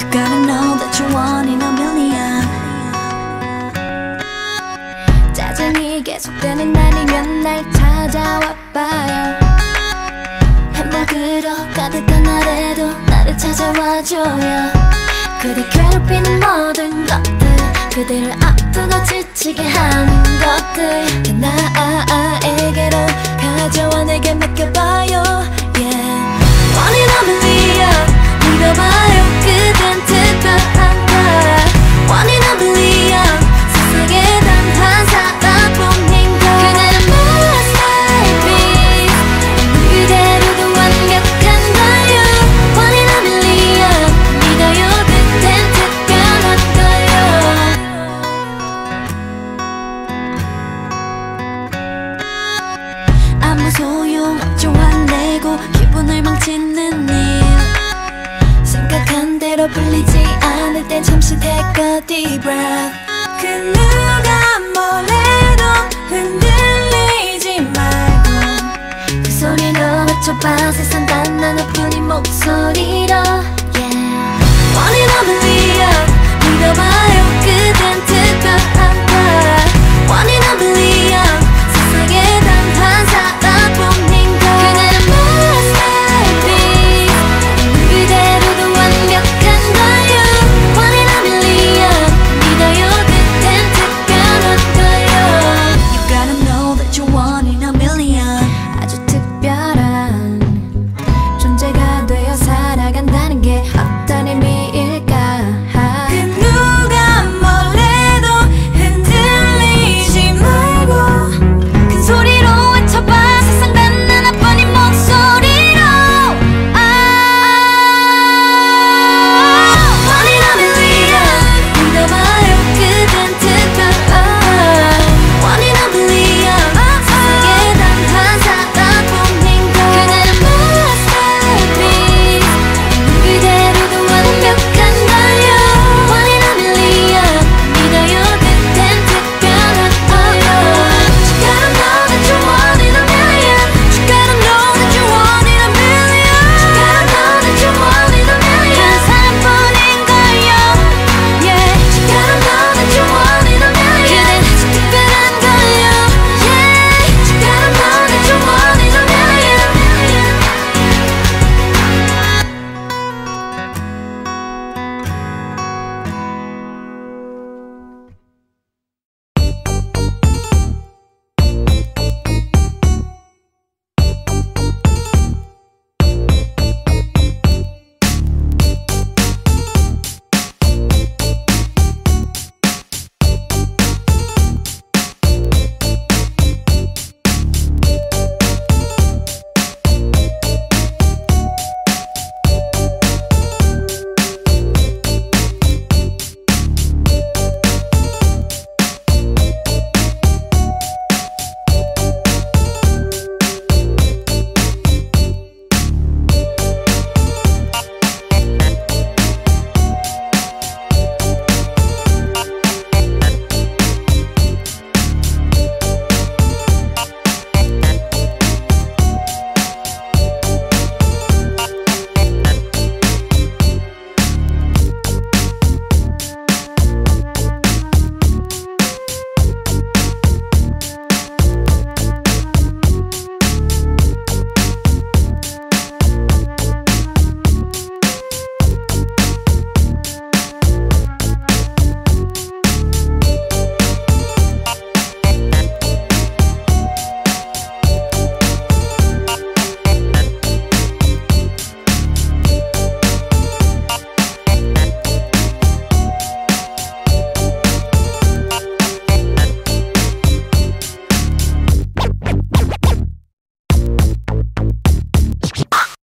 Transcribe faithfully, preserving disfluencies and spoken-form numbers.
gotta know that you're one in a million. 짜증이 계속되는 날이면 날 찾아와봐요. 행복으로 가득한 날에도 나를 찾아와줘요. 그대 괴롭히는 모든 것들, 그대를 아프고 지치게 하는 것들 다 나에게로 가져와 내게 맡겨봐요. Yeah. One in a million, 믿어봐요. 그댄 특별한 걸. One in a million, 세상에 단 한 사람뿐인 걸. 그대는 masterpiece, 그대로도 완벽한 걸요. One in a million, 믿어요. 그댄 특별한 걸요. 아무 소용없죠. 화내고 기분을 망치는 일, 생각한 대로 풀리지 않을 땐 잠시 take a deep breath. 그 누가 뭐래도 흔들리지 말고 그 소리로 외쳐봐. 세상